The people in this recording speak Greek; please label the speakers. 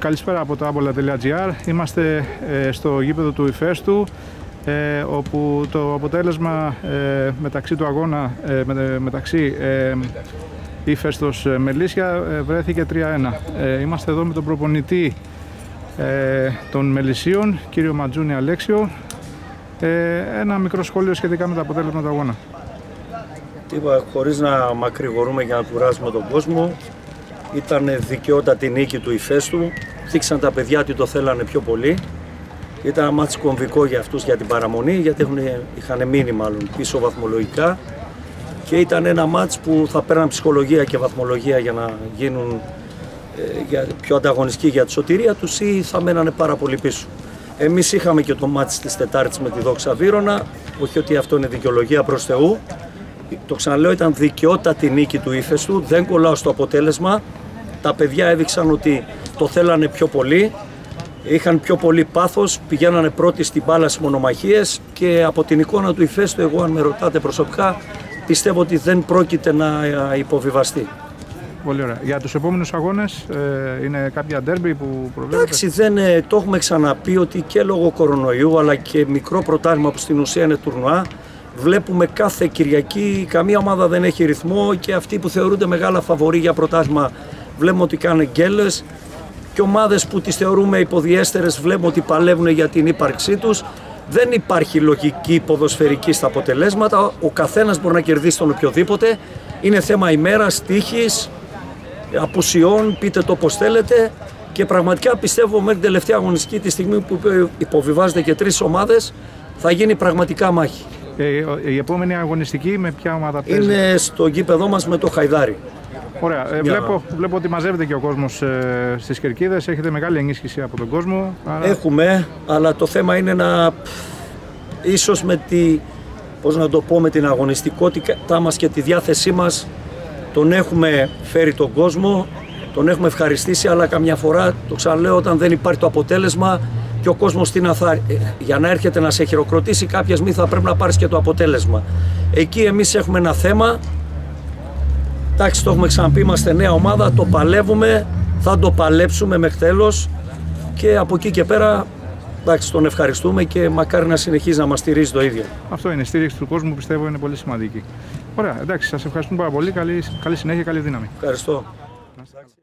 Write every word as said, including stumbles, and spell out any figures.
Speaker 1: Καλησπέρα από το άμπολα τελεία τζι άρ. Είμαστε ε, στο γήπεδο του Ηφαίστου, ε, όπου το αποτέλεσμα ε, μεταξύ του αγώνα ε, με, μεταξύ ε, Ηφαίστος Μελίσια ε, βρέθηκε τρία ένα. Ε, είμαστε εδώ με τον προπονητή ε, των Μελισσίων, κύριο Ματζούνι Αλέξιο. Ε, ένα μικρό σχόλιο σχετικά με το αποτέλεσμα του αγώνα.
Speaker 2: Είπα, χωρίς να μακρηγορούμε για να κουράζουμε τον κόσμο, ήταν δικαιότατη νίκη του Ηφαίστου. Δείξαν τα παιδιά ότι το θέλανε πιο πολύ. Ήταν ένα μάτς κομβικό για αυτούς για την παραμονή, γιατί έχουν, είχαν μείνει μάλλον πίσω βαθμολογικά. Και ήταν ένα μάτς που θα παίρναν ψυχολογία και βαθμολογία για να γίνουν ε, για, πιο ανταγωνιστικοί για τη σωτηρία τους, ή θα μένανε πάρα πολύ πίσω. Εμείς είχαμε και το μάτς της Τετάρτης με τη Δόξα Βύρωνα, όχι ότι αυτό είναι δικαιολογία προς Θεού. Το ξαναλέω, ήταν δικαιότατη νίκη του Ηφαίστου, δεν κολλάω στο αποτέλεσμα. Τα παιδιά έδειξαν ότι το θέλανε πιο πολύ, είχαν πιο πολύ πάθος, πηγαίνανε πρώτοι στην μπάλα στις μονομαχίες και από την εικόνα του Ηφαίστου, εγώ αν με ρωτάτε προσωπικά, πιστεύω ότι δεν πρόκειται να υποβιβαστεί.
Speaker 1: Πολύ ωραία. Για τους επόμενους αγώνες ε, είναι κάποια ντέρμπι που προβλέπετε?
Speaker 2: Εντάξει, δεν, το έχουμε ξαναπεί ότι και λόγω κορονοϊού αλλά και μικρό πρωτάθλημα που στην ουσία είναι τουρνουά, βλέπουμε κάθε Κυριακή, καμία ομάδα δεν έχει ρυθμό και αυτοί που θεωρούνται μεγάλα φαβορί για πρωτάθλημα βλέπουμε ότι κάνουν γκέλες, και ομάδες που τις θεωρούμε υποδιέστερες βλέπουμε ότι παλεύουν για την ύπαρξή τους. Δεν υπάρχει λογική ποδοσφαιρική στα αποτελέσματα, ο καθένας μπορεί να κερδίσει τον οποιοδήποτε, είναι θέμα ημέρας, τύχης, απουσιών, πείτε το πως θέλετε, και πραγματικά πιστεύω μέχρι την τελευταία αγωνιστική, τη στιγμή που υποβιβάζονται και τρεις ομάδες, θα γίνει πραγματικά μάχη.
Speaker 1: Ε, η επόμενη αγωνιστική με ποια ομάδα παίζει?
Speaker 2: Είναι στο γήπεδό μας με το Χαϊδάρι.
Speaker 1: Ωραία. Ε, βλέπω, βλέπω ότι μαζεύεται και ο κόσμος ε, στις κερκίδες. Έχετε μεγάλη ενίσχυση από τον κόσμο. Άρα...
Speaker 2: Έχουμε, αλλά το θέμα είναι να... ίσως με τη... πώς να το πω, με την αγωνιστικότητά μας και τη διάθεσή μας τον έχουμε φέρει τον κόσμο, τον έχουμε ευχαριστήσει, αλλά καμιά φορά, το ξαναλέω, όταν δεν υπάρχει το αποτέλεσμα και ο κόσμος τι να θα... για να έρχεται να σε χειροκροτήσει κάποια στιγμή θα πρέπει να πάρεις και το αποτέλεσμα. Εκεί εμείς έχουμε ένα θέμα. Εντάξει, το έχουμε ξαναπεί, είμαστε νέα ομάδα, το παλεύουμε, θα το παλέψουμε μέχρι τέλος και από εκεί και πέρα, εντάξει, τον ευχαριστούμε και μακάρι να συνεχίζει να μας στηρίζει το ίδιο.
Speaker 1: Αυτό είναι, η στήριξη του κόσμου, πιστεύω είναι πολύ σημαντική. Ωραία, εντάξει, σας ευχαριστούμε πάρα πολύ, καλή, καλή συνέχεια, καλή δύναμη.
Speaker 2: Ευχαριστώ.